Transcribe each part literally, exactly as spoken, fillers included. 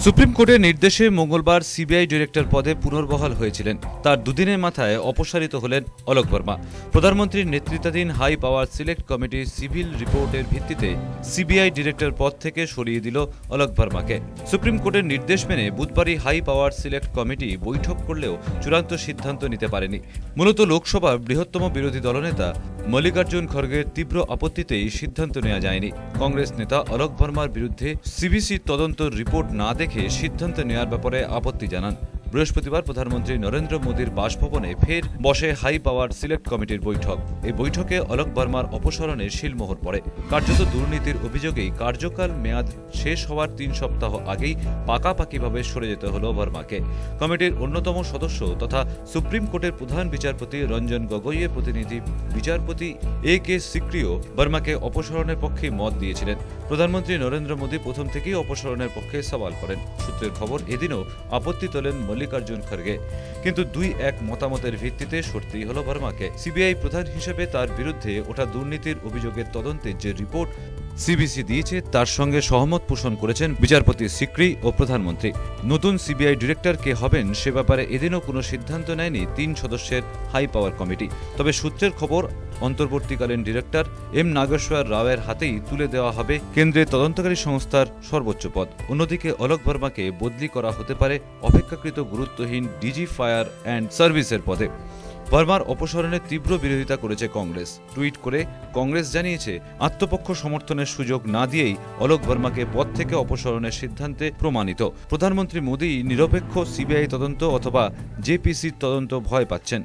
Supreme কোর্টের নির্দেশে মঙ্গলবার সিবিআই ডিরেক্টর পদে পুনর্বহাল হয়েছিলেন। তার দুদিনের মাথায় অপসারিত হলেন অলোক ভার্মা। প্রধানমন্ত্রীর নেতৃত্বাধীন high power select committee civil রিপোর্টের ভিত্তিতে সিবিআই ডিরেক্টর পদ থেকে সরিয়ে দিল অলোক ভার্মাকে। সুপ্রিম কোর্টের নির্দেশ মেনে বুধবারই হাই পাওয়ার সিলেক্ট কমিটি বৈঠক করলেও চূড়ান্ত সিদ্ধান্ত নিতে পারেনি। মূলত লোকসভার বৃহত্তম বিরোধী দলনেতা মল্লিকার্জুন খড়গের তীব্র আপত্তিতেই সিদ্ধান্ত নেওয়া যায়নি। কংগ্রেস নেতা অলোক ভার্মার বিরুদ্ধে সিবিসি তদন্ত রিপোর্ট না দেখে সিদ্ধান্ত নেওয়ার ব্যাপারে আপত্তি জানান। বৃহস্পতিবার প্রধানমন্ত্রী নরেন্দ্র মোদীর বাসভবনে ফের বসে হাই পাওয়ার সিলেক্ট কমিটির বৈঠক। এই বৈঠকে অলোক ভার্মার অপসারণের শিলমোহর পড়ে। কার্যত দুর্নীতির অভিযোগেই কার্যকাল মেয়াদ শেষ হওয়ার তিন সপ্তাহ আগেই পাকাপাকিভাবে সরে যেতে হল ভার্মাকে। কমিটির অন্যতম সদস্য তথা সুপ্রিম কোর্টের প্রধান বিচারপতি রঞ্জন গগৈয়ের প্রতিনিধি বিচারপতি এ কে সিক্রিও ভার্মাকে অপসারণের পক্ষে মত দিয়েছিলেন। প্রধানমন্ত্রী নরেন্দ্র মোদী প্রথম থেকেই অপসারণের পক্ষে সওয়াল করেন। সূত্রের খবর, এদিনও আপত্তি তোলেন মল্লিকার্জুন খড়গে, কিন্তু দুই এক মতামতের ভিত্তিতে সরতেই হল ভার্মাকে। সিবিআই প্রধান হিসেবে তার বিরুদ্ধে ওঠা দুর্নীতির অভিযোগের তদন্তের যে রিপোর্ট সিবিসি দিয়েছে তার সঙ্গে সহমত পোষণ করেছেন বিচারপতি সিক্রি ও প্রধানমন্ত্রী। নতুন সিবিআই ডিরেক্টর কে হবেন সে ব্যাপারে এদিনও কোনো সিদ্ধান্ত নেয়নি তিন সদস্যের হাই পাওয়ার কমিটি। তবে সূত্রের খবর, অন্তর্বর্তীকালীন ডিরেক্টর এম নাগেশ্বর রাওয়ের হাতেই তুলে দেওয়া হবে কেন্দ্রের তদন্তকারী সংস্থার সর্বোচ্চ পদ। অন্যদিকে অলোক ভার্মাকে বদলি করা হতে পারে অপেক্ষাকৃত গুরুত্বহীন ডিজি ফায়ার অ্যান্ড সার্ভিসের পদে। ভার্মার অপসারণের তীব্র বিরোধিতা করেছে কংগ্রেস। টুইট করে কংগ্রেস জানিয়েছে, আত্মপক্ষ সমর্থনের সুযোগ না দিয়েই অলোক ভার্মাকে পদ থেকে অপসারণের সিদ্ধান্তে প্রমাণিত। প্রধানমন্ত্রী মোদী নিরপেক্ষ সিবিআই তদন্ত অথবা জেপিসির তদন্ত ভয় পাচ্ছেন।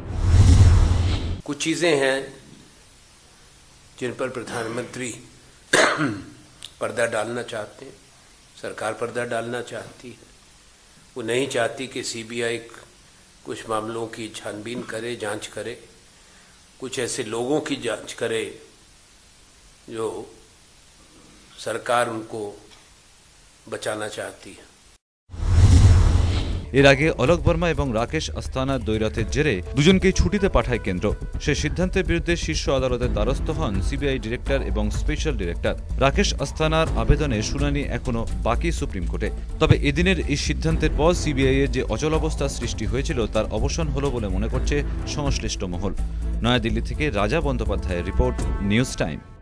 कुछ चीज़ें हैं जिन पर प्रधानमंत्री पर्दा डालना चाहते हैं, सरकार पर्दा डालना चाहती है। वो नहीं चाहती कि सीबीआई कुछ मामलों की छानबीन करे, जांच करे, कुछ ऐसे लोगों की जांच करे जो सरकार उनको बचाना चाहती है। এর আগে অলোক ভার্মা এবং রাকেশ আস্থানার দ্বৈরথের জেরে দুজনকেই ছুটিতে পাঠায় কেন্দ্র। সে সিদ্ধান্তের বিরুদ্ধে শীর্ষ আদালতের দ্বারস্থ হন সিবিআই ডিরেক্টর এবং স্পেশাল ডিরেক্টর। রাকেশ আস্থানার আবেদনের শুনানি এখনো বাকি সুপ্রিম কোর্টে। তবে এদিনের এই সিদ্ধান্তের পর সিবিআই এর যে অচলাবস্থা সৃষ্টি হয়েছিল তার অবসান হলো বলে মনে করছে সংশ্লিষ্ট মহল। নয়াদিল্লি থেকে রাজা বন্দ্যোপাধ্যায়ের রিপোর্ট, নিউজ টাইম।